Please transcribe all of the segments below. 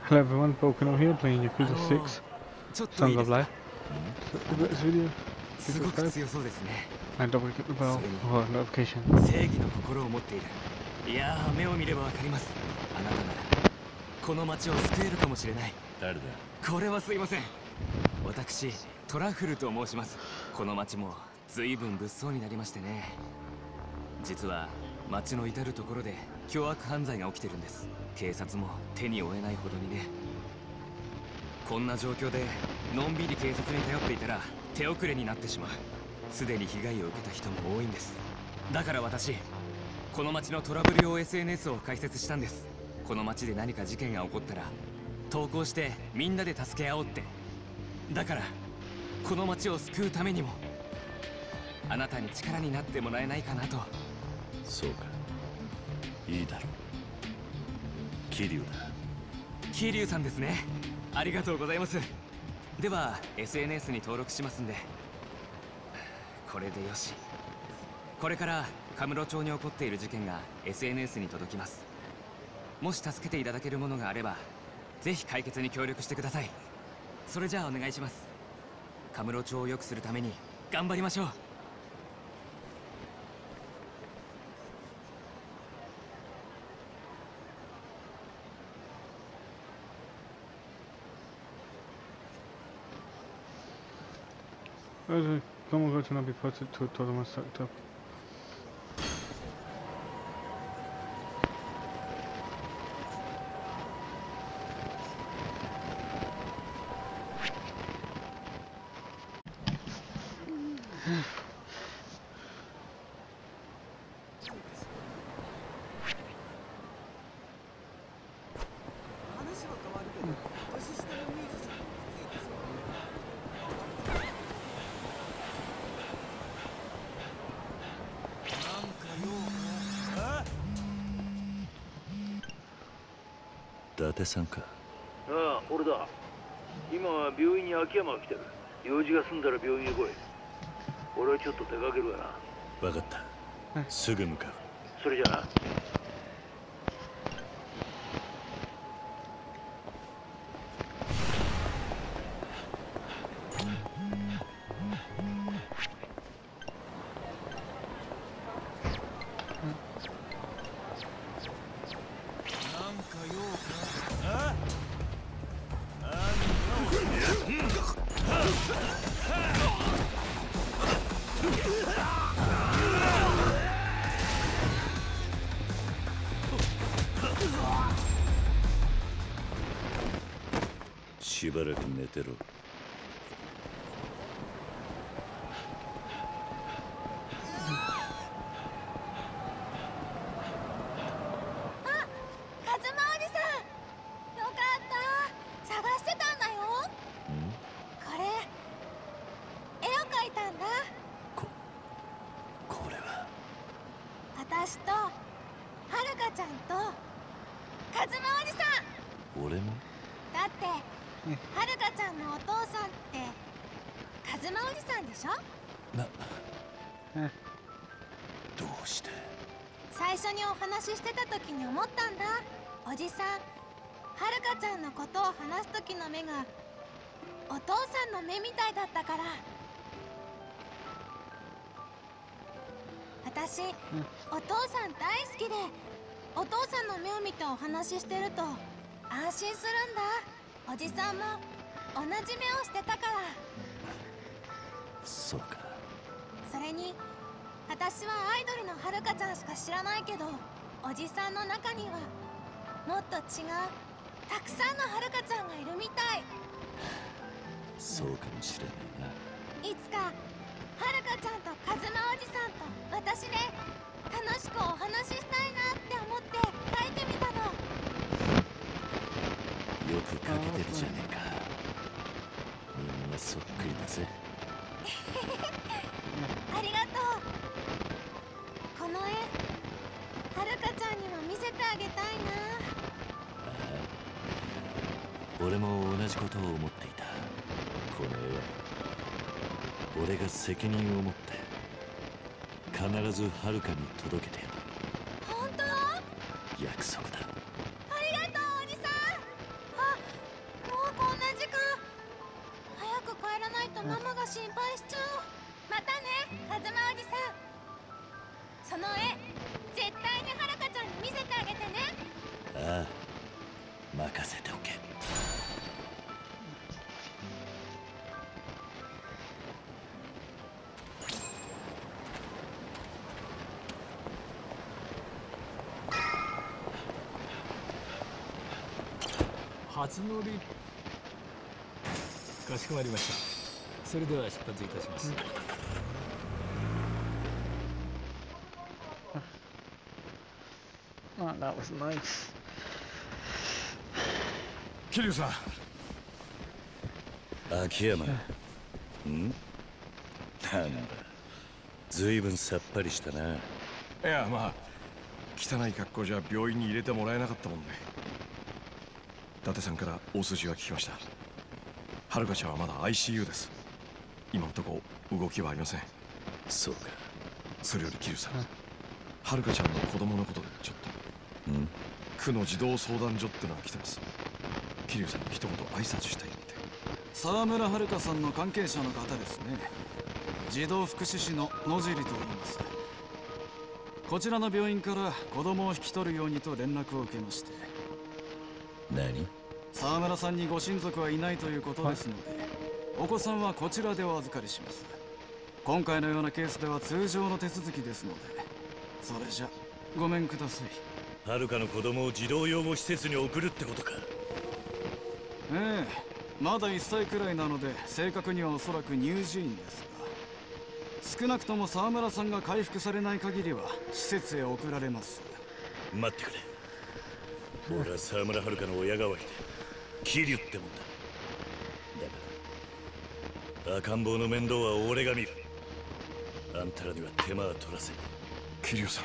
Hello everyone, Volcano here playing Yakuza 6 Song of Life. So, this video, please subscribe and double click the bell for notification. 正義の心を持っている。いやー、目を見ればわかります。あなたならこの町を救えるかもしれない。誰だ？これはすいません。私、トラフルと申します。この町も随分物騒になりましてね。実は町の至るところで凶悪犯罪が起きてるんです。警察も手に負えないほどにね。こんな状況でのんびり警察に頼っていたら手遅れになってしまう。すでに被害を受けた人も多いんです。だから私、この町のトラブル用 SNS を開設したんです。この町で何か事件が起こったら投稿してみんなで助け合おうって。だからこの町を救うためにもあなたに力になってもらえないかなと。 そうか、いいだろう。桐生だ。 桐生さんですね。ありがとうございます。では SNS に登録しますんで。これでよし。これからカムロ町に起こっている事件が SNS に届きます。もし助けていただけるものがあればぜひ解決に協力してください。それじゃあお願いします。カムロ町を良くするために頑張りましょう。 Como go to not be posted to a total sector. 伊達さんか。 ああ、俺だ。今は病院に秋山が来てる。用事が済んだら病院へ来い。俺はちょっと出かけるわな。 分かった。すぐ向かう。 それじゃな。 しばらく寝てろ。 私とはるかちゃんとカズマおじさん。 俺も？ だってはるかちゃんのお父さんってカズマおじさんでしょ。 どうして？ 最初にお話ししてた時に思ったんだ。おじさん、はるかちゃんのことを話す時の目がお父さんの目みたいだったから。私、お父さん大好きで、お父さんの目を見てお話ししてると安心するんだ。おじさんも同じ目をしてたから。 そうか。 それに私はアイドルのはるかちゃんしか知らないけど、おじさんの中にはもっと違うたくさんのはるかちゃんがいるみたい。 そうかもしれないな。 いつかはるかちゃんとカズマおじさんと私で楽しくお話ししたいなって思って書いてみたの。 よく描けてるじゃねえか。みんなそっくりだぜ。 ありがとう。この絵、はるかちゃんにも見せてあげたいな。 俺も同じことを思っていた。この絵は俺が責任を持って必ずはるかに届けてやる。 本当？ 約束だ。 ありがとうおじさん。あ、 心配しちゃう。またねカズマおじさん。その絵絶対にはるかちゃんに見せてあげてね。 ああ、任せておけ。 初乗り。かしこまりました。それでは出発いたします。 Oh, that was nice. 桐生さん。 秋山。ん？なんだ。ずいぶんさっぱりしたな。 いや、まあ汚い格好じゃ病院に入れてもらえなかったもんで。伊達さんから大筋は聞きました。はるかちゃんはまだ ICU です。今のとこ動きはありません。 そうか。 それより桐生さん、はるかちゃんの子供のことでちょっと。区の児童相談所ってのが来てます。桐生さんに一言挨拶したいって。 沢村遥さんの関係者の方ですね。児童福祉士の野尻と言います。こちらの病院から子供を引き取るようにと連絡を受けまして。 何？ 沢村さんにご親族はいないということですので、お子さんはこちらでお預かりします。今回のようなケースでは通常の手続きですので、それじゃごめんください。 はるかの子供を児童養護施設に送るってことか。 ええ、まだ1歳くらいなので正確にはおそらく乳児院ですが、少なくとも沢村さんが回復されない限りは施設へ送られます。 待ってくれ。俺は沢村遥の親代わりで桐生ってもんだ。だから赤ん坊の面倒は俺が見る。あんたらには手間は取らせん。 桐生さん、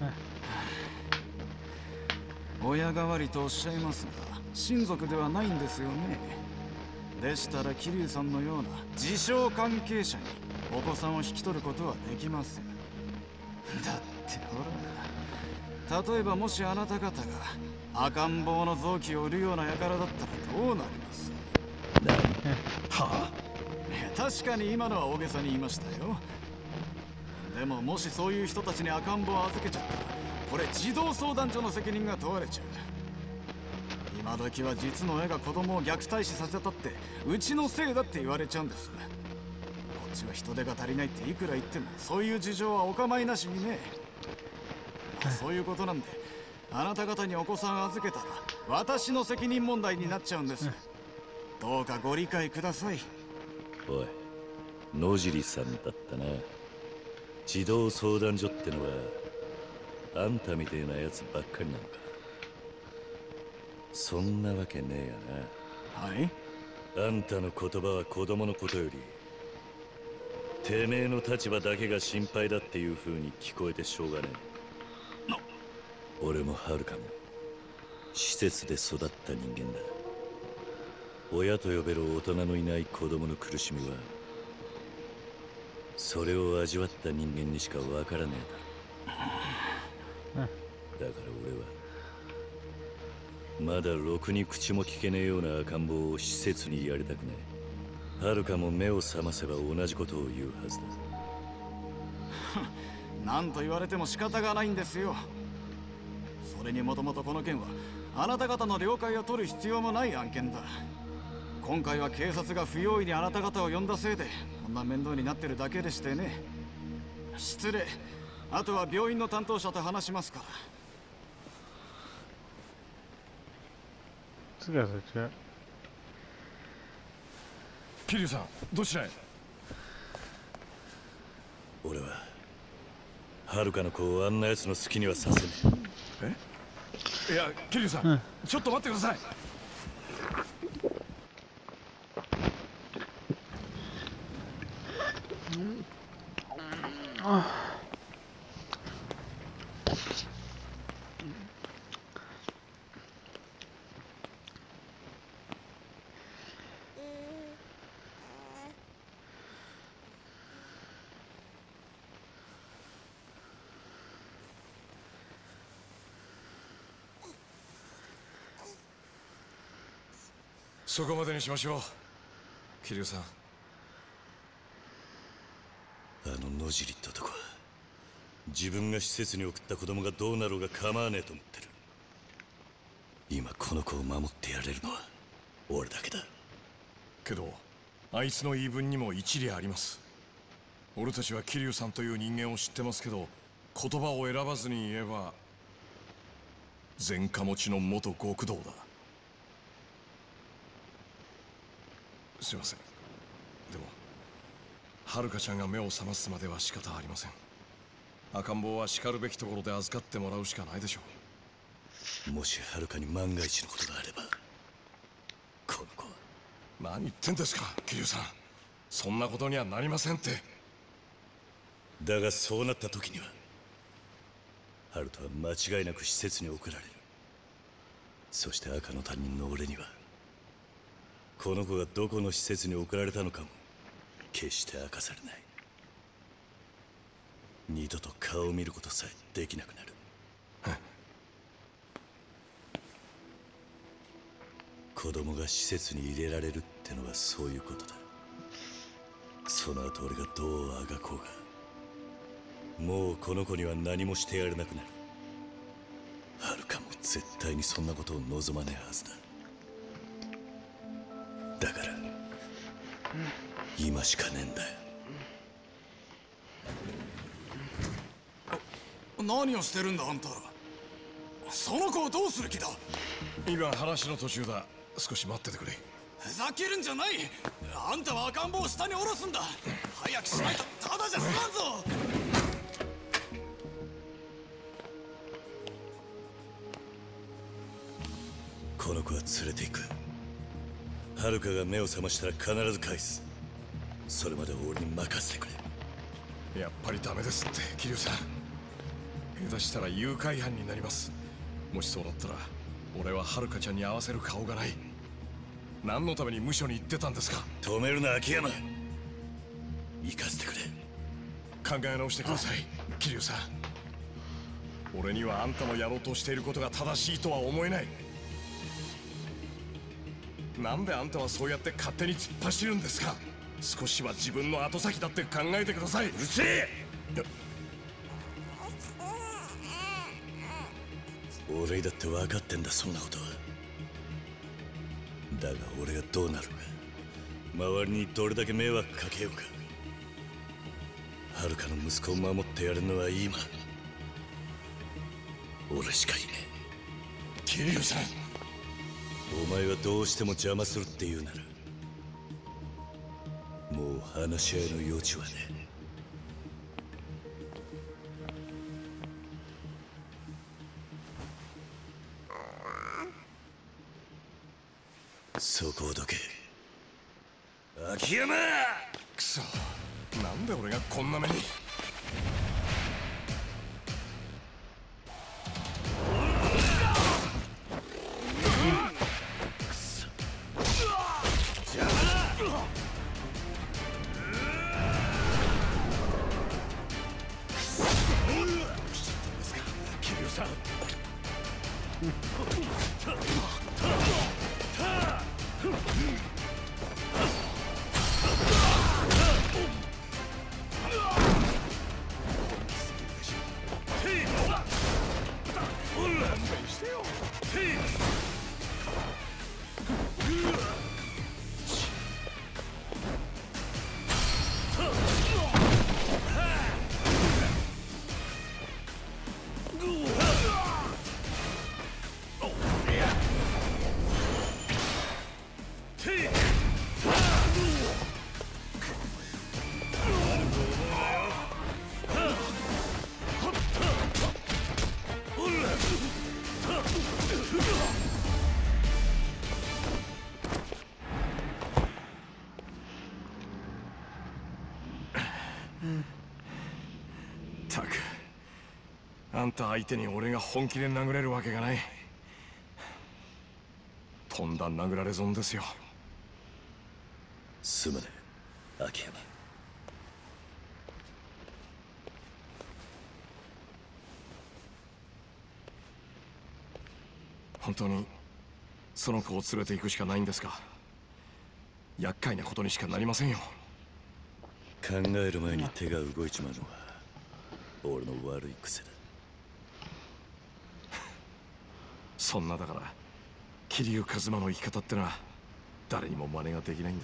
親代わりとおっしゃいますが、親族ではないんですよね。でしたら桐生さんのような自称関係者にお子さんを引き取ることはできません。だってほら、例えばもしあなた方が赤ん坊の臓器を売るような輩だったらどうなります？はあ、確かに今のは大げさに言いましたよ。でももしそういう人たちに赤ん坊を預けちゃったら、これ児童相談所の責任が問われちゃう。今時は実の親が子供を虐待死させたってうちのせいだって言われちゃうんです。こっちは人手が足りないっていくら言ってもそういう事情はお構いなしにね。そういうことなんで、あなた方にお子さん預けたら私の責任問題になっちゃうんです。どうかご理解ください。 おい、野尻さんだったな。児童相談所ってのはあんたみてえなやつばっかりなのか。そんなわけねえやな。 はい？ あんたの言葉は子供のことよりてめえの立場だけが心配だっていう風に聞こえてしょうがねえ。俺も遥も施設で育った人間だ。親と呼べる大人のいない子供の苦しみはそれを味わった人間にしかわからねえだろ。だから俺はまだろくに口も聞けねえような赤ん坊を施設にやりたくない。遥も目を覚ませば同じことを言うはずだ。 何と言われても仕方がないんですよ。それにもともとこの件はあなた方の了解を取る必要もない案件だ。今回は警察が不用意にあなた方を呼んだせいでこんな面倒になってるだけでしてね。失礼。あとは病院の担当者と話しますから。 Together, chat. 桐生さん、どちらへ？ 俺は遥の子をあんな奴の好きにはさせねえ？いや、桐生さん、ちょっと待ってください。そこまでにしましょう、桐生さん。 野尻って男は自分が施設に送った子供がどうなろうが構わねえと思ってる。今この子を守ってやれるのは俺だけだ。 けどあいつの言い分にも一理あります。俺たちは桐生さんという人間を知ってますけど、言葉を選ばずに言えば前科持ちの元極道だ。すいません。でも遥ちゃんが目を覚ますまでは仕方ありません。赤ん坊はしかるべきところで預かってもらうしかないでしょう。 もし遥に万が一のことがあれば、この子は。 何言ってんですか桐生さん。そんなことにはなりませんって。 だがそうなった時には遥人は間違いなく施設に送られる。そして赤の他人の俺にはこの子がどこの施設に送られたのかも決して明かされない。二度と顔を見ることさえできなくなる。子供が施設に入れられるってのはそういうことだ。その後俺がどうあがこうが、もうこの子には何もしてやれなくなる。遥も絶対にそんなことを望まねえはずだ。だから今しかねえんだよ。 何をしてるんだあんたら。その子をどうする気だ。 今話の途中だ。少し待っててくれ。 ふざけるんじゃない。あんたは赤ん坊を下に下ろすんだ。早くしないとただじゃ済まんぞ。 この子は連れて行く。遥が目を覚ましたら必ず返す。それまで俺に任せてくれ。 やっぱりダメですって桐生さん。下手したら誘拐犯になります。もしそうなったら俺は遥ちゃんに合わせる顔がない。何のために無所に行ってたんですか。 止めるな秋山。行かせてくれ。 考え直してください桐生さん。俺にはあんたのやろうとしていることが正しいとは思えない。なんであんたはそうやって勝手に突っ走るんですか。少しは自分の後先だって考えてください。うるせえ。 俺だって分かってんだそんなことは。だが俺がどうなるか、周りにどれだけ迷惑かけようか、遥の息子を守ってやるのは今俺しかいねえ。 桐生さん、 お前はどうしても邪魔するって言うならもう話し合いの余地はねえ。そこをどけ秋山。 くそ、なんで俺がこんな目に。たく、あんた相手に俺が本気で殴れるわけがない。とんだ殴られ損ですよ。 すまねえ秋山。 本当にその子を連れて行くしかないんですか。厄介なことにしかなりませんよ。 考える前に手が動いちまうのは俺の悪い癖だ。 そんなだから桐生一馬の生き方ってのは誰にも真似ができないんです。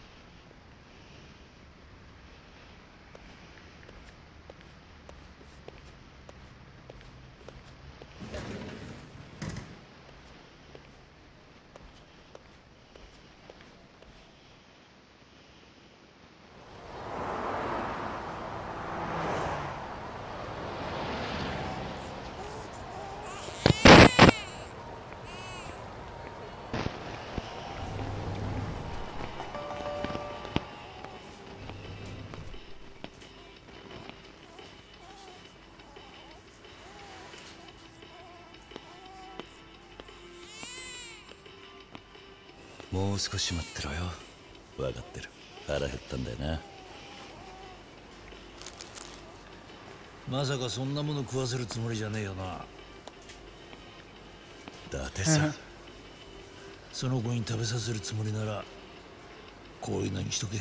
もう少し待ってろよ。分かってる。腹減ったんだよな。 まさかそんなもの食わせるつもりじゃねえよな。 伊達さん、 その子に食べさせるつもりならこういうのにしとけ。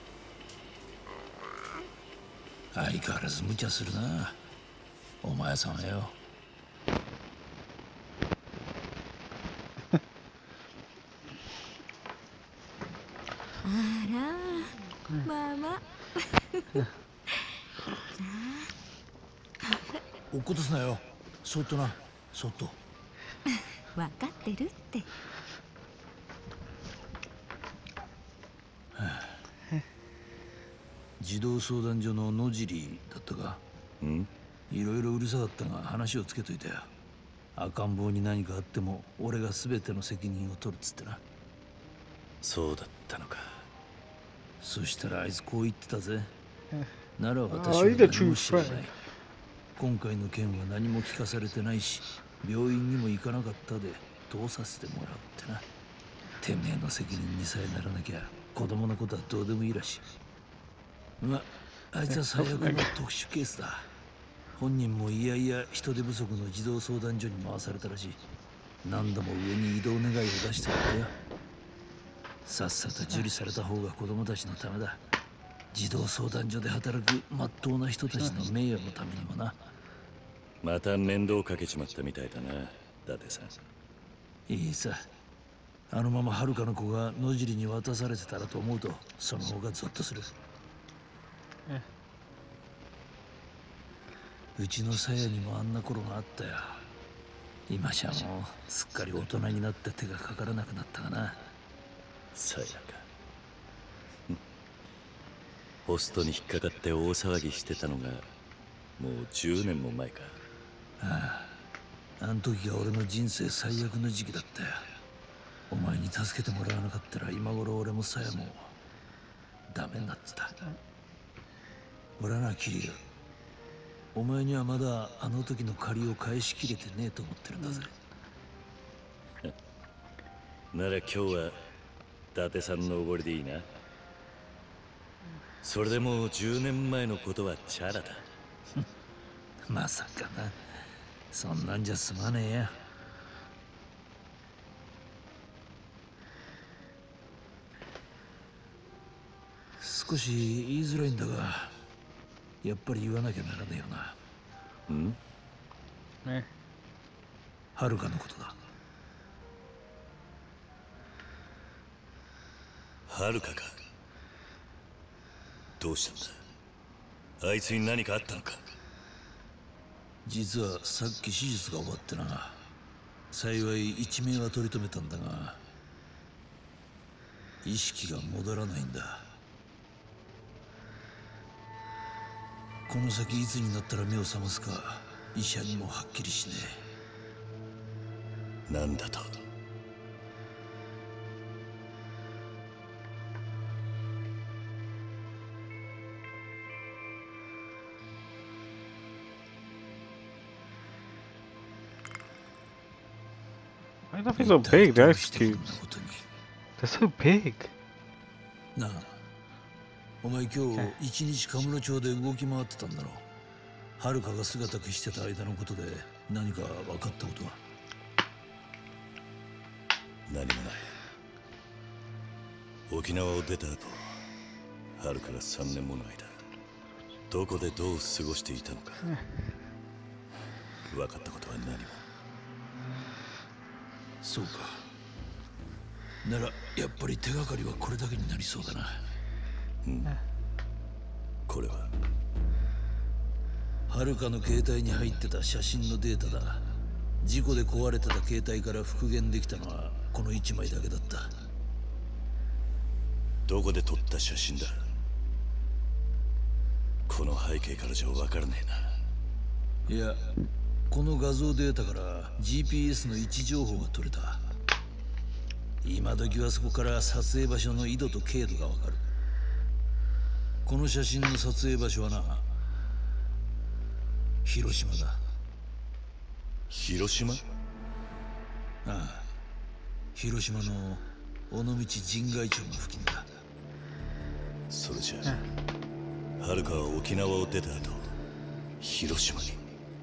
相変わらず無茶するなお前さんはよ。 まあまあ落っことすなよ。そっとな、そっと。 分かってるって。 児童相談所の野尻だったか。いろいろうるさかったが話をつけといたよ。赤ん坊に何かあっても俺が全ての責任を取るっつってな。 そうだったのか。 そしたらあいつこう言ってたぜ。なら私は何も知らない。今回の件は何も聞かされてないし、病院にも行かなかったで通させてもらうってな。てめえの責任にさえならなきゃ子供のことはどうでもいいらしい。まあいつは最悪の特殊ケースだ。本人もいやいや人手不足の児童相談所に回されたらしい。何度も上に異動願いを出してるってよ。さっさと受理された方が子供たちのためだ。児童相談所で働くまっとうな人たちの名誉のためにもな。 また面倒かけちまったみたいだな、伊達さん。 いいさ。あのまま遥の子が野尻に渡されてたらと思うとその方がゾッとする。うちの鞘にもあんな頃があったよ。今じゃもうすっかり大人になって手がかからなくなったがな。 鞘か。ホストに引っかかって大騒ぎしてたのがもう10年も前か。 ああ、あの時が俺の人生最悪の時期だったよ。お前に助けてもらわなかったら今頃俺も鞘もダメになってた。俺はな、桐生、お前にはまだあの時の借りを返しきれてねえと思ってるんだぜ。 なら今日は伊達さんのおごりでいいな。それでもう10年前のことはチャラだ。 まさかな。そんなんじゃ済まねえや。少し言いづらいんだが、やっぱり言わなきゃならねえよな。 ね。 遥のことだ。 遥か。どうしたんだ。あいつに何かあったのか。 実はさっき手術が終わってな。幸い一命は取り留めたんだが、意識が戻らないんだ。この先いつになったら目を覚ますか医者にもはっきりしねえ。なんだと。 Why are they so big? They're tubes. They're so big. なあ、お前今日一日カムロ町で動き回ってたんだろう。遥が姿消してた間のことで何か分かったことは？ 何もない。沖縄を出た後、 はるかが3年もの間どこでどう過ごしていたのか分かったことは何も。 そうか。ならやっぱり手がかりはこれだけになりそうだな。 うん。これははるかの携帯に入ってた写真のデータだ。事故で壊れてた携帯から復元できたのはこの1枚だけだった。 どこで撮った写真だ？この背景からじゃ分からねえな。いや、この画像データから GPS の位置情報が取れた。今時はそこから撮影場所の緯度と経度が分かる。この写真の撮影場所はな、広島だ。 広島？ああ、広島の尾道神外町の付近だ。 それじゃあ、はるかは沖縄を出た後、広島に。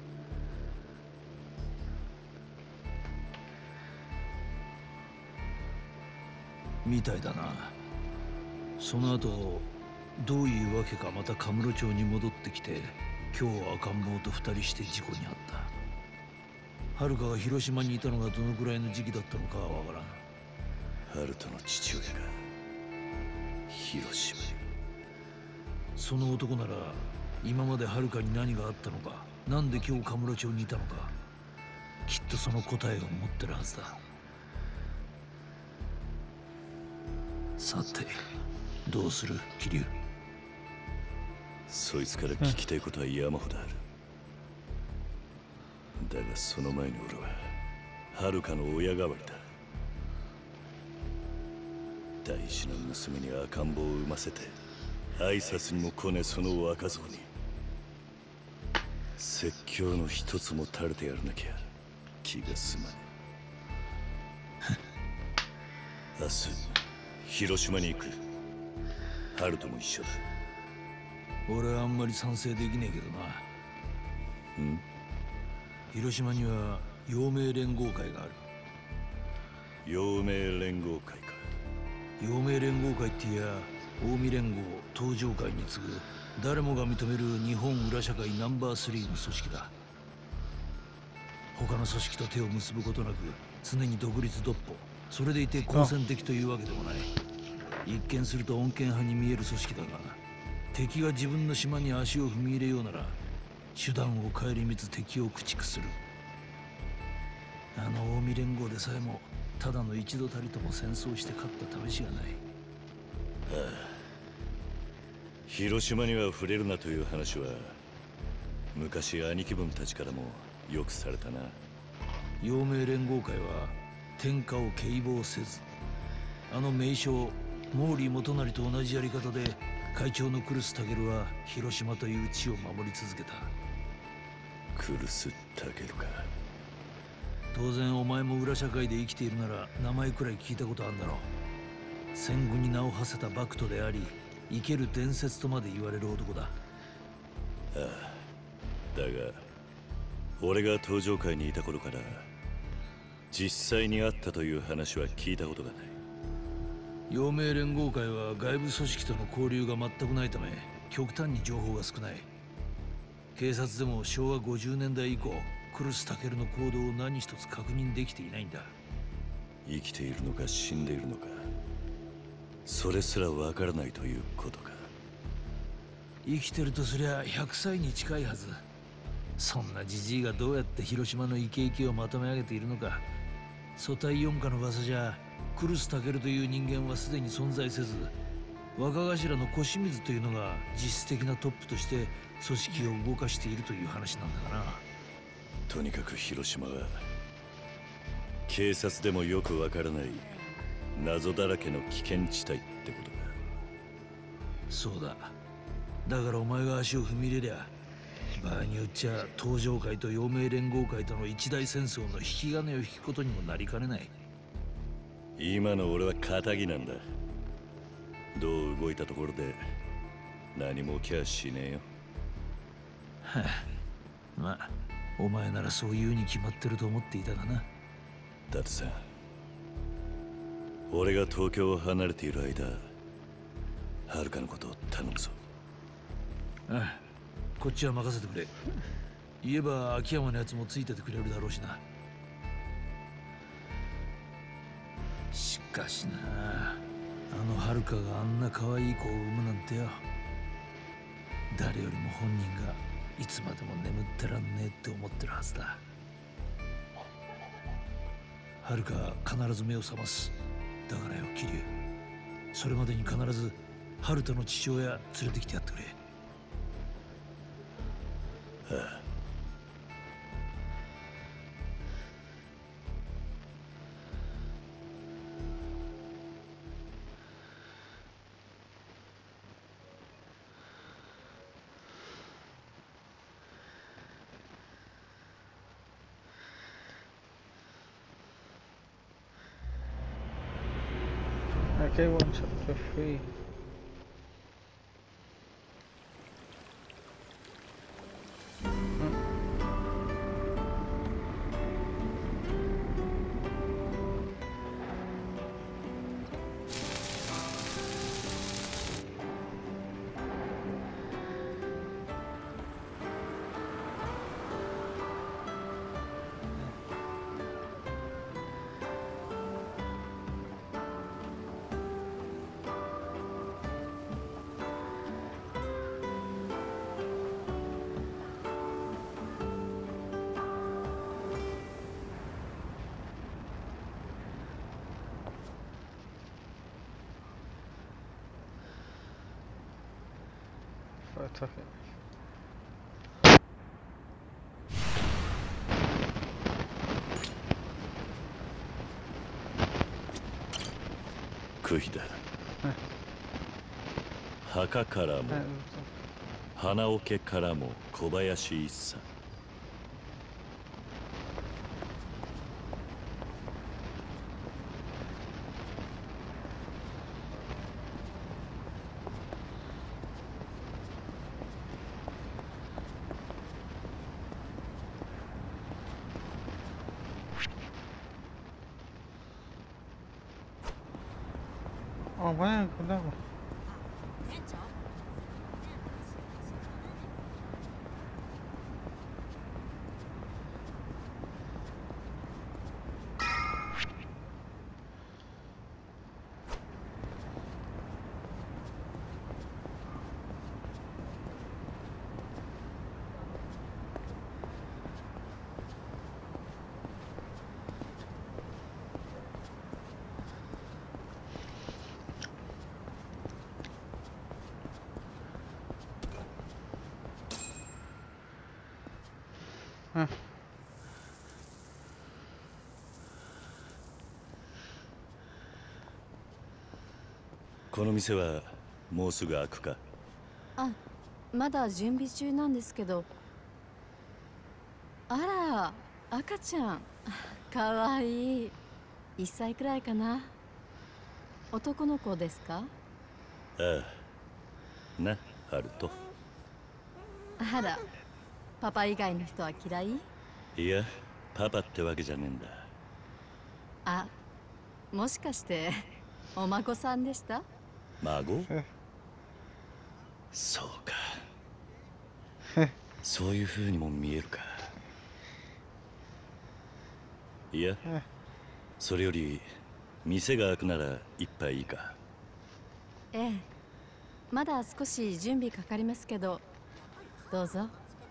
みたいだな。その後どういうわけかまたカムロ町に戻ってきて、今日は赤ん坊と2人して事故に遭った。はるかが広島にいたのがどのくらいの時期だったのかはわからん。 ハルトの父親が広島に。 その男なら今まではるかに何があったのか、なんで今日カムロ町にいたのか、きっとその答えを持ってるはずだ。さてどうする桐生。 そいつから聞きたいことは山ほどある。だがその前に俺ははるかの親代わりだ。大事な娘に赤ん坊を産ませて挨拶にも来ねえその若造に説教の一つも垂れてやらなきゃ気が済まねえ。明日広島に行く。ハルトも一緒だ。 俺はあんまり賛成できねえけどな。 ん？ 広島には陽明連合会がある。 陽明連合会か。 陽明連合会っていや、近江連合東上会に次ぐ誰もが認める日本裏社会ナンバー3の組織だ。他の組織と手を結ぶことなく常に独立独歩、それでいて好戦的というわけでもない。一見すると穏健派に見える組織だが、敵が自分の島に足を踏み入れようなら手段を顧みず敵を駆逐する。あの近江連合でさえもただの一度たりとも戦争して勝った試しがない。 ああ、広島には触れるなという話は昔兄貴分たちからもよくされたな。 陽明連合会は天下を敬望せず、あの名将毛利元就と同じやり方で会長の来栖武は広島という地を守り続けた。 来栖武か。 当然お前も裏社会で生きているなら名前くらい聞いたことあるんだろう。戦後に名を馳せた幕徒であり生ける伝説とまで言われる男だ。ああ、だが俺が東上会にいた頃から実際にあったという話は聞いたことがない。 陽明連合会は外部組織との交流が全くないため極端に情報が少ない。警察でも昭和50年代以降来栖武の行動を何一つ確認できていないんだ。 生きているのか死んでいるのか、それすらわからないということか。 生きてるとすりゃ100歳に近いはず。そんなじじいがどうやって広島のイケイケをまとめ上げているのか。組対四課の噂じゃ来栖武という人間はすでに存在せず、若頭の小清水というのが実質的なトップとして組織を動かしているという話なんだがな。 とにかく広島は警察でもよくわからない謎だらけの危険地帯ってことだ。 そうだ。だからお前が足を踏み入れりゃ場合によっちゃ東上会と陽明連合会との一大戦争の引き金を引くことにもなりかねない。 今の俺は仇なんだ。どう動いたところで何も起きやしねえよ。 はあ、まあお前ならそう言うに決まってると思っていたがな。 だってさ、俺が東京を離れている間、 はるかのことを頼むぞ。 ああ、こっちは任せてくれ。言えば秋山のやつもついててくれるだろうしな。しかしな、あのはるかがあんな可愛い子を産むなんてよ。誰よりも本人がいつまでも眠ってらんねえって思ってるはずだ。はるかは必ず目を覚ます。だからよ、桐生、それまでに必ずハルトの父親連れてきてやってくれ。 ああ。 Okay, one chapter 3. I took it. Kuhida. 墓からも花桶からも小林一茶。 Oh man, kenapa? Huh. この店はもうすぐ開くか？ あ、まだ準備中なんですけど。あら、赤ちゃん、かわいい。1歳くらいかな。男の子ですか？ ああ、な、ハルト。 あら、パパ以外の人は嫌い？ いや、パパってわけじゃねえんだ。 あ、もしかしてお孫さんでした？ 孫？そうか。そういう風にも見えるか。いや、それより店が開くなら一杯いいか？ ええ、まだ少し準備かかりますけど、どうぞ。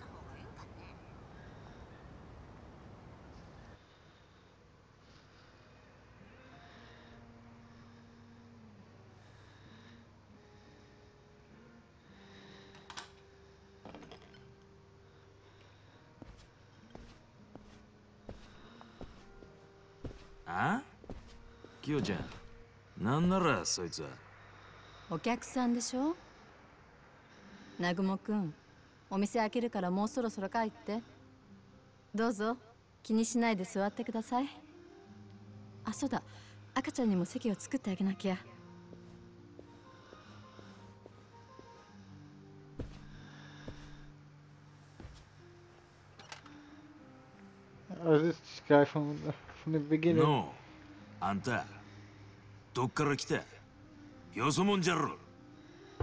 あ？キヨちゃん、なんならそいつは。 お客さんでしょ？南雲くん、お店開けるからもうそろそろ帰って。どうぞ、気にしないで座ってください。あ、そうだ、赤ちゃんにも席を作ってあげなきゃ。 This guy from the beginning. No, あんた、どっから来た？よそもんじゃろ。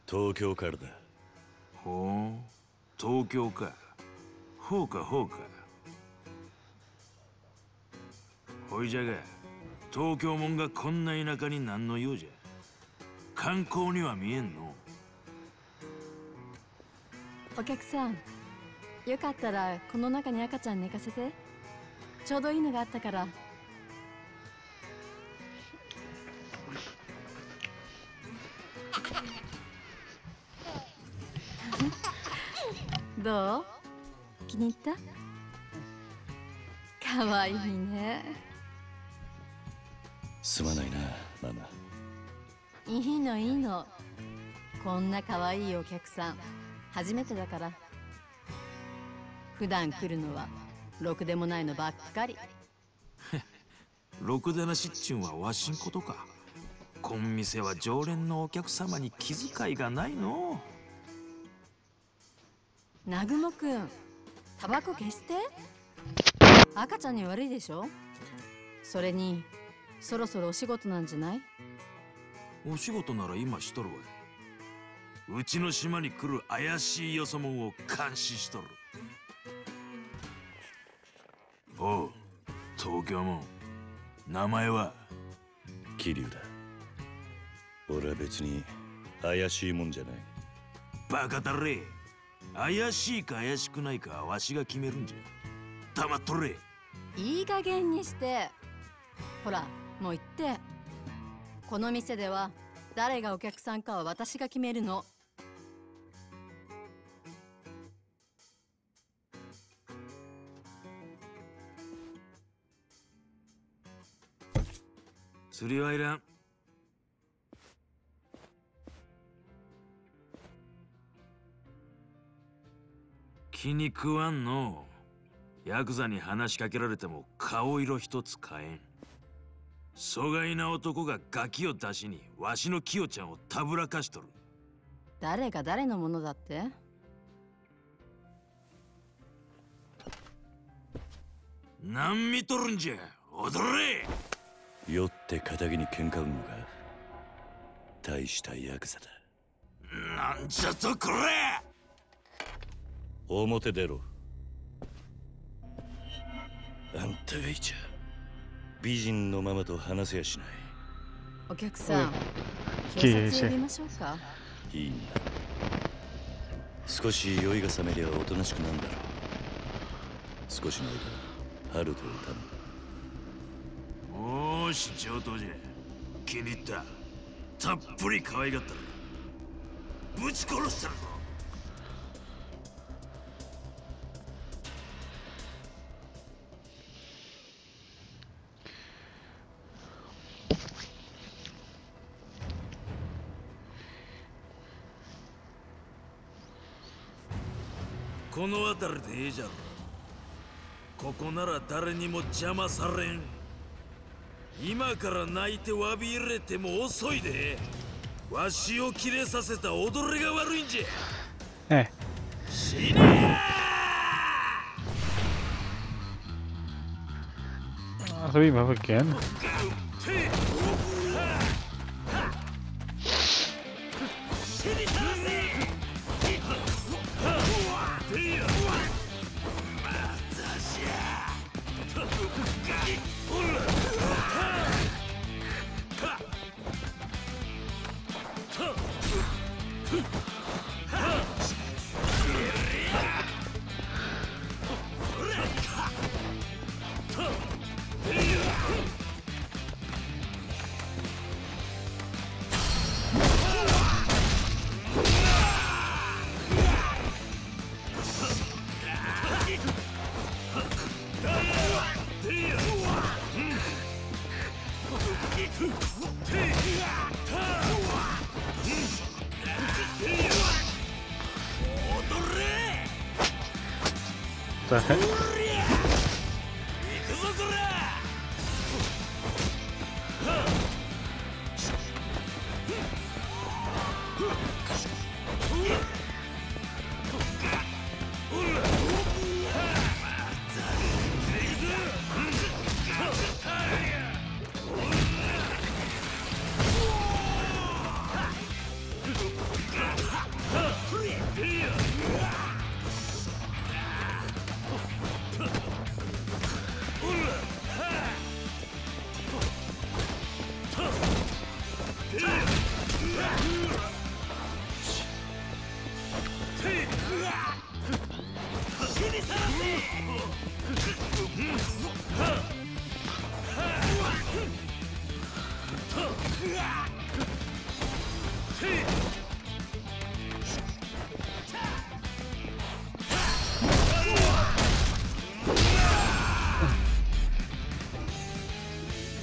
東京からだ。 ほう、東京か。ほうかほうか。ほいじゃが、東京もんがこんな田舎に何の用じゃ。観光には見えんの。 お客さん、よかったらこの中に赤ちゃん寝かせて。ちょうどいいのがあったから。どう？気に入った？かわいいね。 すまないな、ママ。 いいのいいの。こんなかわいいお客さん初めてだから。普段来るのはろくでもないのばっかり。 ろくでなしっちゅんはわしんことか。こん店は常連のお客様に気遣いがないの。 南雲くん、タバコ消して。赤ちゃんに悪いでしょ。それにそろそろお仕事なんじゃない？ お仕事なら今しとるわい。うちの島に来る怪しいよそ者を監視しとる。おう、東京もん、名前は？ 桐生だ。俺は別に怪しいもんじゃない。 バカだれ。怪しいか怪しくないかわしが決めるんじゃ。黙っとれ。 いい加減にして。ほら、もう言って。この店では誰がお客さんかは私が決めるの。 釣りはいらん。気に食わんの。ヤクザに話しかけられても顔色一つ変えん。疎外な男がガキを出しにわしのキヨちゃんをたぶらかしとる。 誰が誰のものだって？ 何見とるんじゃ、踊れ。 酔って仇に喧嘩売るのか。大したヤクザだ。 なんじゃとこれ。 表出ろ。あんたがいちゃ美人のママと話せやしない。 お客さん、警察呼びましょうか。 いいんだ。少し酔いが覚めりゃおとなしくなんだろう。少しの間、ハルトを頼む。 おーし、上等じゃ。気に入った。たっぷり可愛がったらぶち殺したるぞ。この辺りでええじゃろ。ここなら誰にも邪魔されん。今から泣いて詫び入れても遅いで。わしをキレさせた踊りが悪いんじゃ。死ねー。So we move again. The heck?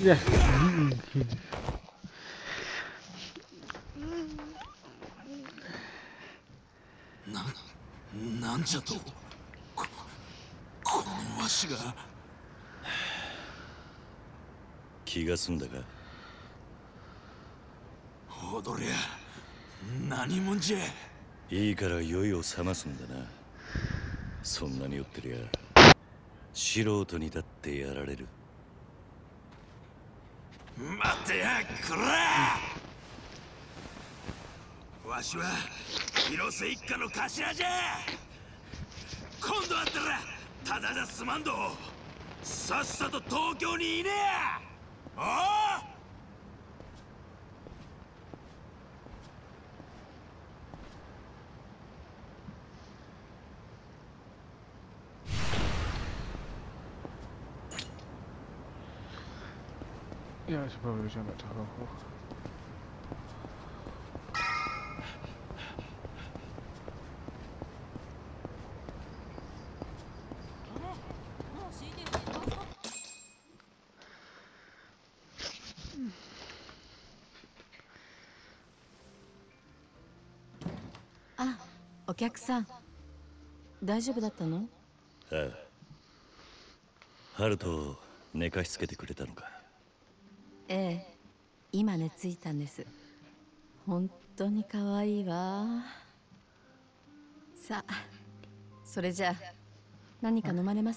Yes. なんじゃと。このわしが。 気が済んだか。 踊りゃ何もんじゃ。 いいから酔いを覚ますんだな。そんなに酔ってりゃ素人にだってやられる。 待てやこら。わしは広瀬一家の頭じゃ。今度会ったらただじゃ済まんど。さっさと東京にいねえ。おお。 Yeah, I should probably return back to Hoko. Ah, お客さん、大丈夫だったの？ ああ。ハルトを寝かしつけてくれたのか。 ええ、今寝ついたんです。本当に可愛いわ。さあ、それじゃあ何か飲まれます？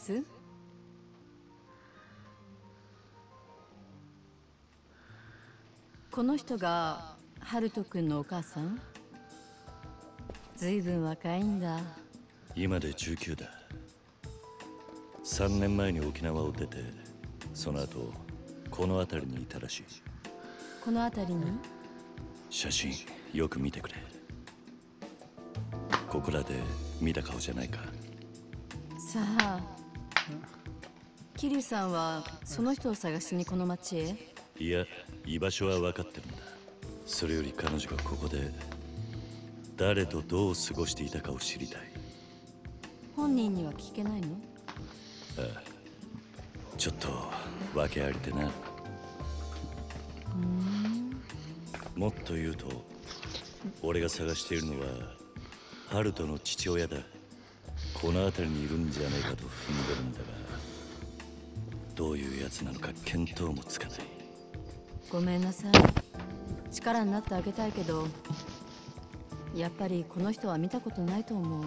この人がハルト君のお母さん？ずいぶん若いんだ。 今で19だ。3年前に沖縄を出て、その後この辺りにいたらしい。 この辺りに？ 写真よく見てくれ。ここらで見た顔じゃないか。 さあ、桐生さんはその人を探しにこの町へ？ いや、居場所は分かってるんだ。それより彼女がここで誰とどう過ごしていたかを知りたい。 本人には聞けないの？ ああ、ちょっと訳ありでな。もっと言うと、俺が探しているのはハルトの父親だ。この辺りにいるんじゃないかと踏んでるんだが、どういうやつなのか見当もつかない。 ごめんなさい。力になってあげたいけど、やっぱりこの人は見たことないと思う。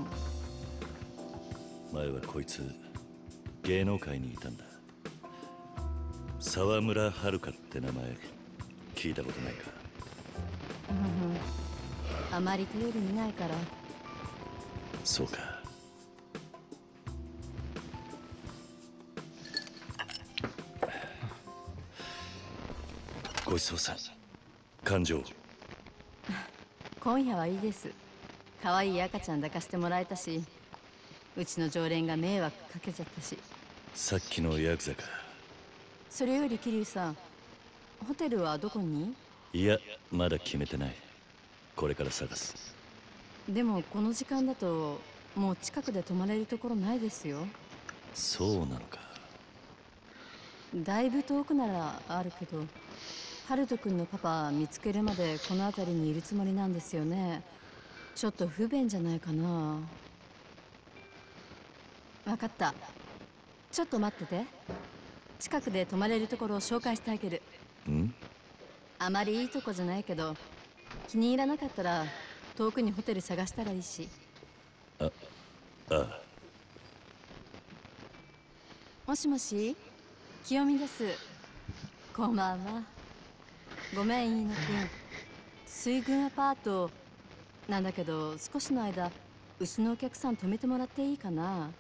前はこいつ芸能界にいたんだ。沢村遥って名前聞いたことないか？ あまりテレビ見ないから。 そうか。ごちそうさん。感情。 今夜はいいです。可愛い赤ちゃん抱かしてもらえたし、うちの常連が迷惑かけちゃったし。 さっきのヤクザか。 それより桐生さん、ホテルはどこに？ いや、まだ決めてない。これから探す。 でもこの時間だともう近くで泊まれるところないですよ。 そうなのか。 だいぶ遠くならあるけど、ハルト君のパパ見つけるまでこの辺りにいるつもりなんですよね。ちょっと不便じゃないかな。分かった。ちょっと待ってて。近くで泊まれるところを紹介してあげる。あまりいいとこじゃないけど、気に入らなかったら遠くにホテル探したらいいし。 ああ。 もしもし、清美です。こんばんは。ごめん、飯野君。水軍アパートなんだけど、少しの間うちのお客さん泊めてもらっていいかな？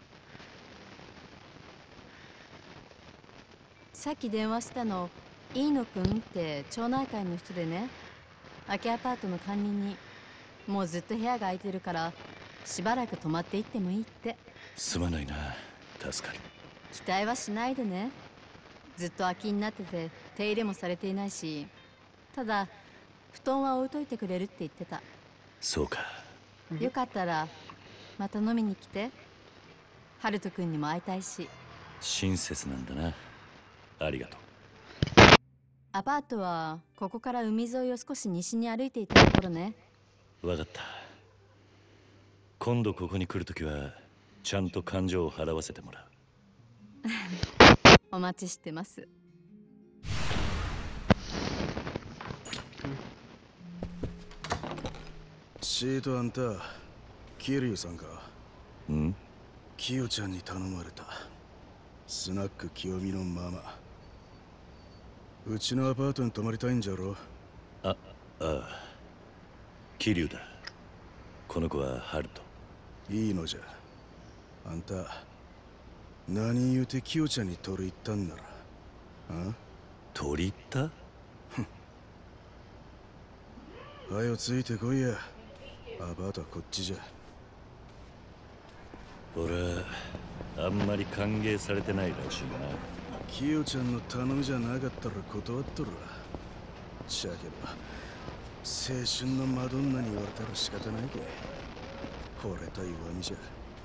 さっき電話したの飯野君って町内会の人でね、空きアパートの管理人。もうずっと部屋が空いてるからしばらく泊まっていってもいいって。 すまないな、助かる。 期待はしないでね。ずっと空きになってて手入れもされていないし、ただ布団は置いといてくれるって言ってた。 そうか。 よかったらまた飲みに来て。ハルト君にも会いたいし。 親切なんだな。ありがとう。 アパートはここから海沿いを少し西に歩いていたところね。 わかった。今度ここに来るときはちゃんと感情を払わせてもらう。 お待ちしてます。 シートあんた、桐生さんか。 ん？ キヨちゃんに頼まれた。スナック清美のママ。うちのアパートに泊まりたいんじゃろ。 ああ、桐生だ。この子はハルト。 いいのじゃ。あんた何言うてキヨちゃんに取り入ったんなら。あ？ 取り入った？ はよついてこいや。アパートはこっちじゃ。 俺はあんまり歓迎されてないらしいな。 キヨちゃんの頼みじゃなかったら断っとるわ。じゃけど青春のマドンナに言われたら仕方ないけ。惚れた弱みじ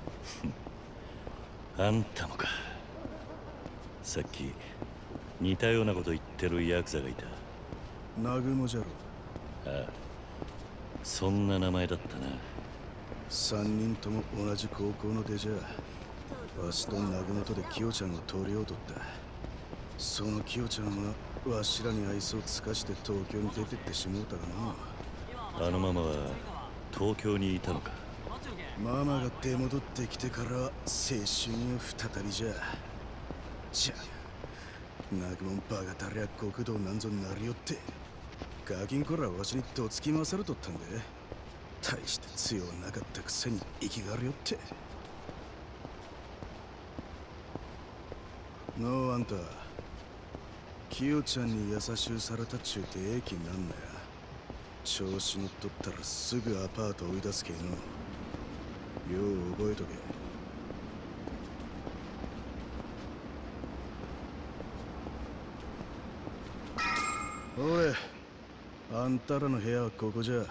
ゃ。あんたもか。さっき似たようなこと言ってるヤクザがいた。 南雲じゃろ。 ああ、そんな名前だったな。 3人とも同じ高校の出じゃ。わしと南雲とでキヨちゃんを取りようとった。そのキヨちゃんはわしらに愛想を尽かして東京に出てってしもうたがな。 あのママは東京にいたのか。 ママが出戻ってきてから青春よ再びじゃ。じゃ南雲バカたりゃ極道なんぞなりよって。ガキンコらわしにどつき回されとったんで。大して強なかったくせに生きがるよって。のうあんた、キヨちゃんに優しゅうされたっちゅうてええ気になんなや。調子乗っとったらすぐアパート追い出すけの。よう覚えとけ。おい、あんたらの部屋はここじゃ。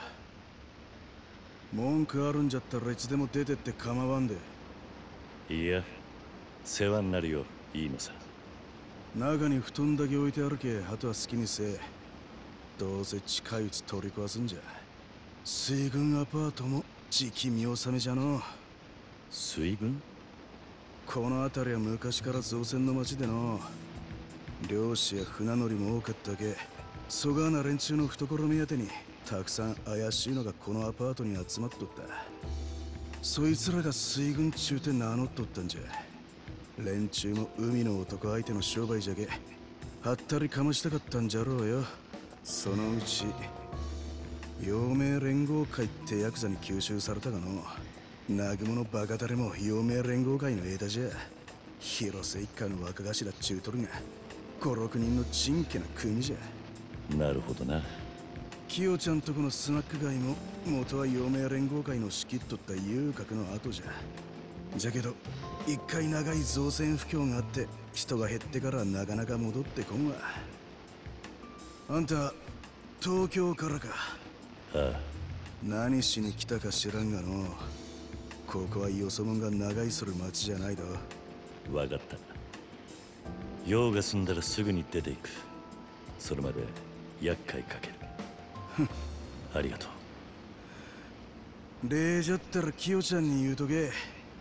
文句あるんじゃったらいつでも出てって構わんで。 いや、世話になるよ。いいのさ。 中に布団だけ置いてあるけ、あとは好きにせえ。どうせ近いうち取り壊すんじゃ。水軍アパートも時期見納めじゃの。 水軍？ この辺りは昔から造船の町での。漁師や船乗りも多かったけ。そがな連中の懐目当てにたくさん怪しいのがこのアパートに集まっとった。そいつらが水軍中って名乗っとったんじゃ。連中も海の男相手の商売じゃけ、はったりかましたかったんじゃろうよ。そのうち陽明連合会ってヤクザに吸収されたがの。南雲のバカタレも陽明連合会の枝じゃ。広瀬一家の若頭っちゅうとるが5、6人のちんけな組じゃ。 なるほどな。 キヨちゃんとこのスナック街も元は陽明連合会の仕切っとった遊郭の後じゃ。じゃけど一回長い造船不況があって人が減ってからなかなか戻ってこんわ。あんた東京からか。 ああ。 何しに来たか知らんがの。ここはよそ者が長居する町じゃないだ。 わかった。用が済んだらすぐに出ていく。それまで厄介かける。ありがとう。礼じゃったらキヨちゃんに言うとけ。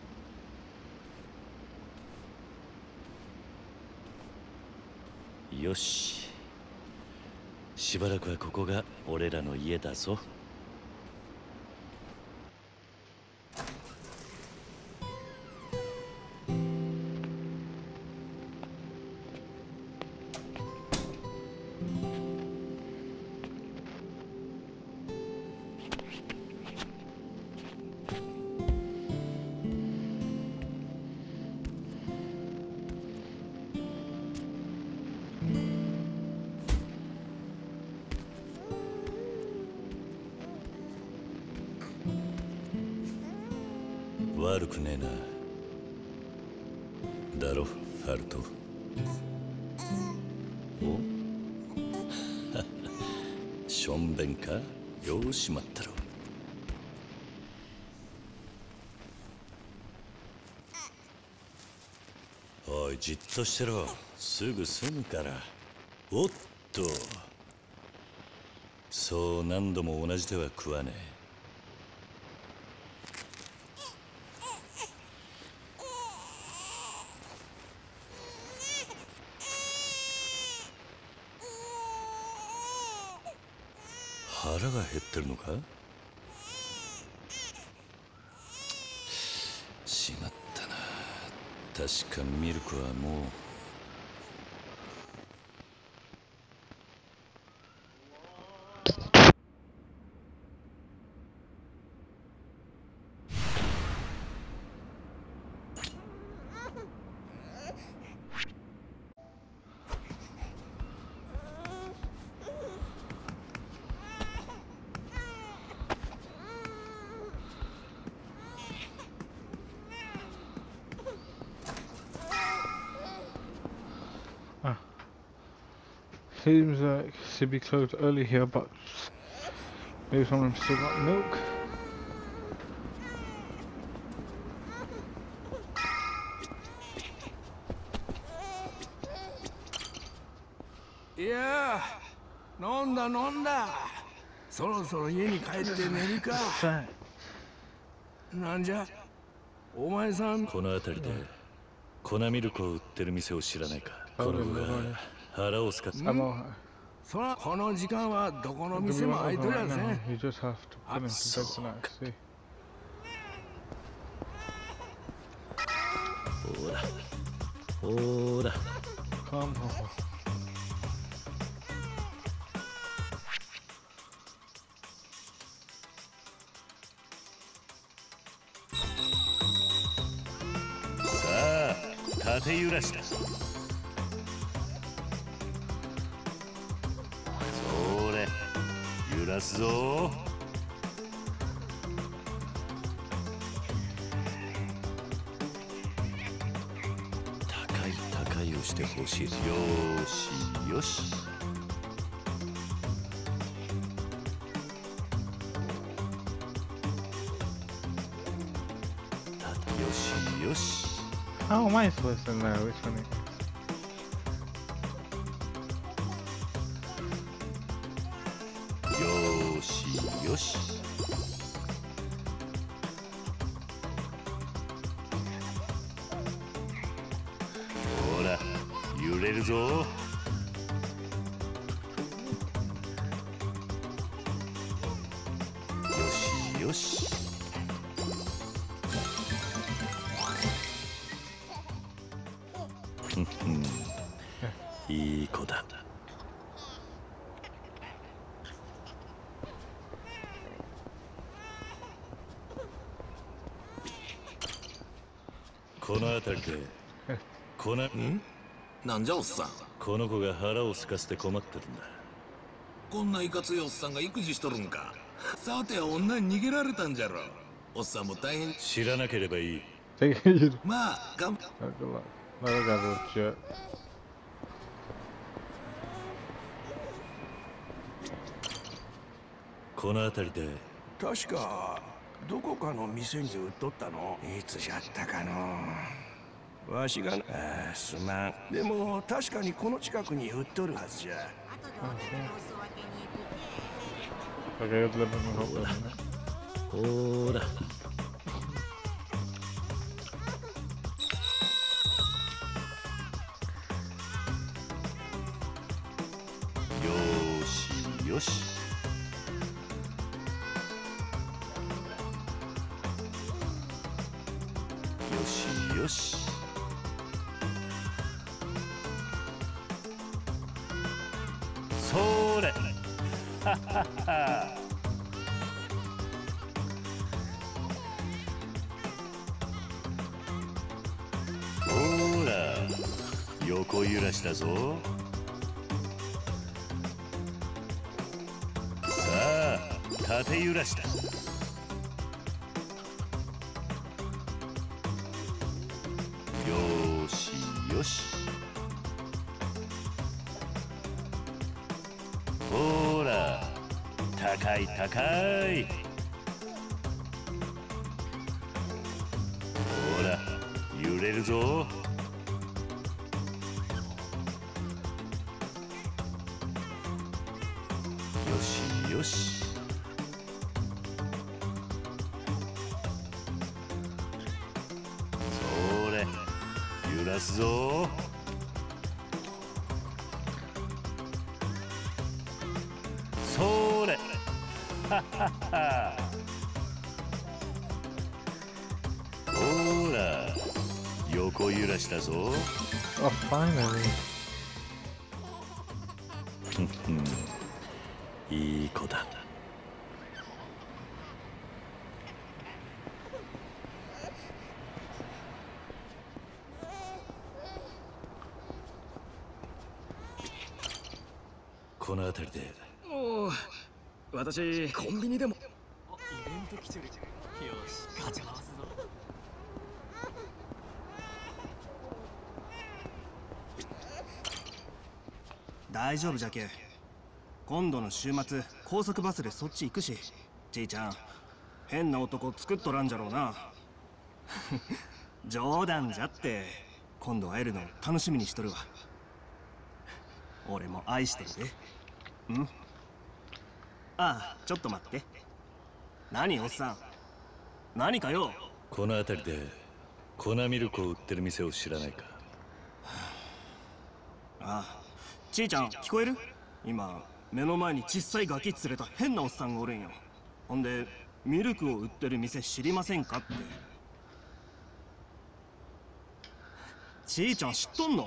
よし。しばらくはここが俺らの家だぞ。悪くねえな。だろ、ハルト。おしょんべんか。ようしまったろ。おい、じっとしてろ。すぐ済むから。おっそう何度も同じでは食わねえ。腹が減ってるのか？しまったな。確かミルクはもう。 Seems like should be closed early here, but maybe someone's still got milk. Yeah, 飲んだ。そろそろ家に帰って寝るか。なんじゃ、お前さん。 この辺りで粉ミルクを売ってる店を知らないか。この子が腹をすかす。 そらこの時間はどこの店も開いとるやせん。 あ、そうか。ほら。さあ、縦揺らしだ。揺らすぞ。高いをしてほしい。よし。よし。 How am I supposed to know which one it is? よし。ほら、揺れるぞ。よし。いい子だ。この辺りでなんじゃおっさん。 この子が腹を空かせて困ってるんだ。 こんないかついおっさんが育児しとるんか。さては女に逃げられたんじゃろ。おっさんも大変。 知らなければいい。 まあ頑張っ。 この辺りで確かどこかの店に売っとったの。いつじゃったかの。わしがすまん。でも確かにこの近くに売っとるはずじゃ。 ほら。よし。よし。それ。ほら、横揺らしたぞ。さあ、縦揺らした。よし。ほら、高い。ほら、揺れるぞ。 しよし。それ揺らすぞ。それはっはっは。ほら横揺らしたぞ。 Oh, finally. いい子だ。この辺りで。 おお、私コンビニでも。イベント来ちゃう。よし、ガチャ回すぞ。 大丈夫じゃけ。今度の週末高速バスでそっち行くし、じいちゃん変な男作っとらんじゃろうな。冗談じゃって。今度会えるの楽しみにしとるわ。俺も愛してるで。うん。ああ、ちょっと待って。何おっさん、何かよ。 この辺りで粉ミルクを売ってる店を知らないか。 ああ、ちいちゃん聞こえる？今目の前に小さいガキ連れた変なおっさんがおるんよ。ほんでミルクを売ってる店知りませんかって。ちいちゃん知っとんの？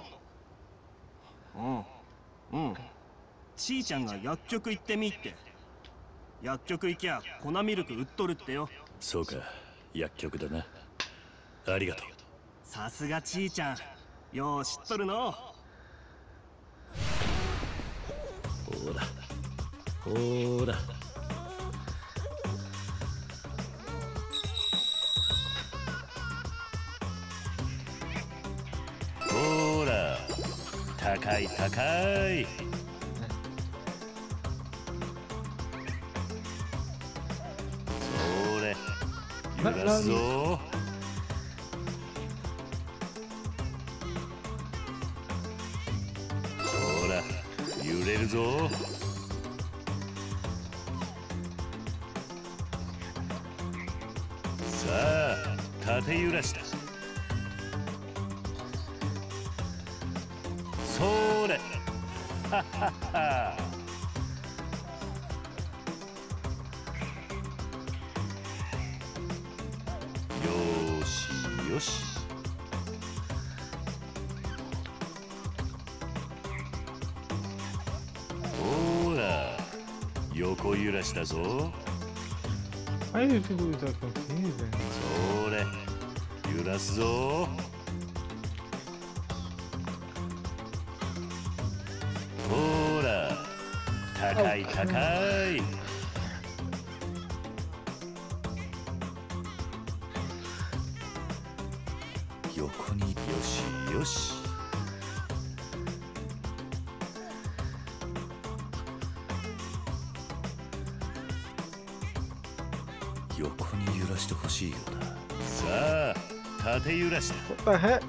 うん。ちいちゃんが薬局行ってみって。薬局行きゃ粉ミルク売っとるってよ。 そうか、薬局だな。ありがとう。 さすがちいちゃん、よう知っとるの。 ほらほら。ほら高い高い。それ揺らすぞ。ほら揺れるぞ。さあ縦揺らした。それはっはっは。よしよし。ほら横揺らしたぞ。 Why do you think it was that confusing? それ揺らすぞ。ほら高い高い。横によしよし。横に揺らしてほしいようだ。さあ縦揺らした。 What the heck?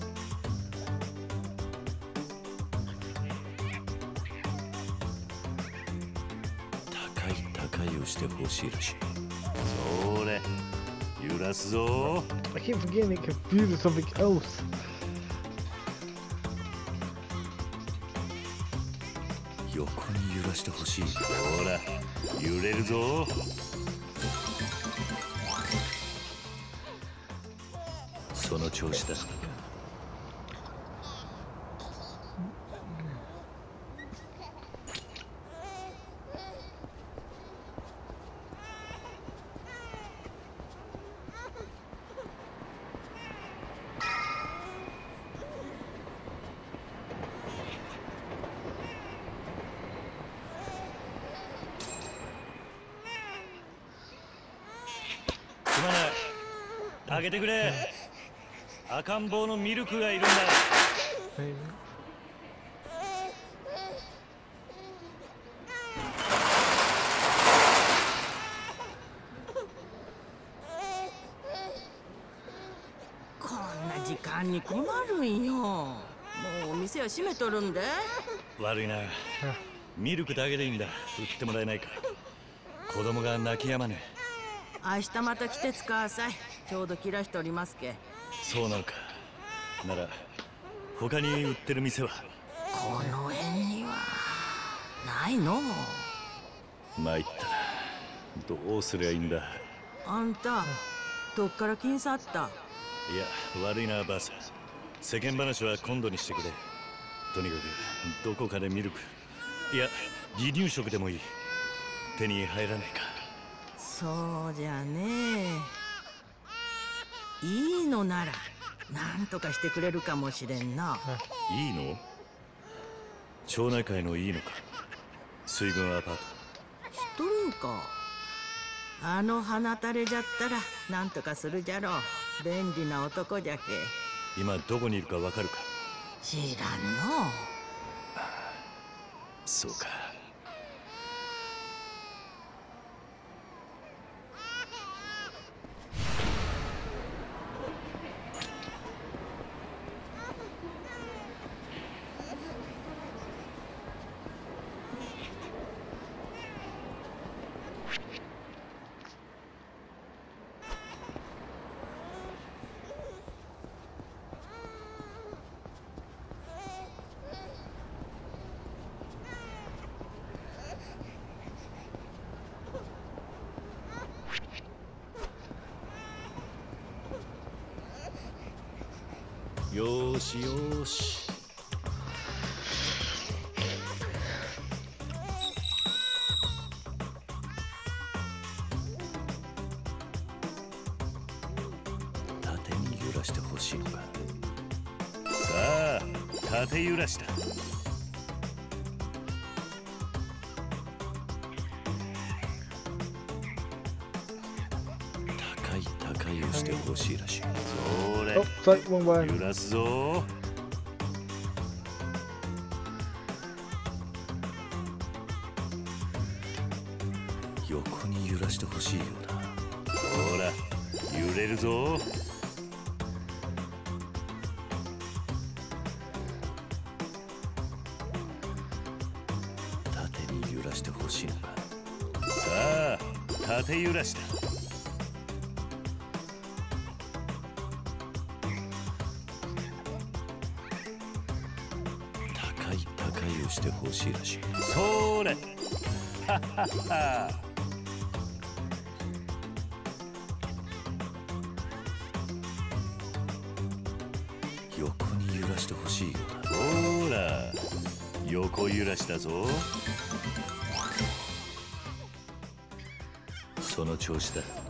高い高いをしてほしいらしい。それ揺らすぞ。 I keep getting it confused with something else. 横に揺らしてほしい。ほら揺れるぞ。その調子だ。すまない。あげてくれ。赤ん坊のミルクがいるんだ。 こんな時間に困るんよ。もうお店は閉めとるんで。 悪いな。 ミルクだけでいいんだ。売ってもらえないか。子供が泣き止まねえ。明日また来てつかさい。ちょうど切らしておりますけ。 そうなのか。なら他に売ってる店は？ この辺にはないの。 参ったな。どうすりゃいいんだ。 あんたどっから金去った？ いや悪いなばあさん。世間話は今度にしてくれ。とにかくどこかでミルク、いや離乳食でもいい。手に入らないか。 そうじゃねえ。いいのならなんとかしてくれるかもしれんな。 いいの？町内会のいいのか。水軍アパート。 知っとるんか。あの鼻垂れじゃったらなんとかするじゃろう。便利な男じゃけ。 今どこにいるかわかるか？ 知らんの。 そうか。よーしよーし。縦に揺らしてほしいのか。さあ縦揺らした。高いをしてほしいらしい。それ揺らすぞ。横に揺らしてほしいようだ。ほら揺れるぞ。縦に揺らしてほしいのか。さあ縦揺らした。高いをしてほしいらしい。それははは。横に揺らしてほしいようだ。ほら横揺らしたぞ。その調子だ。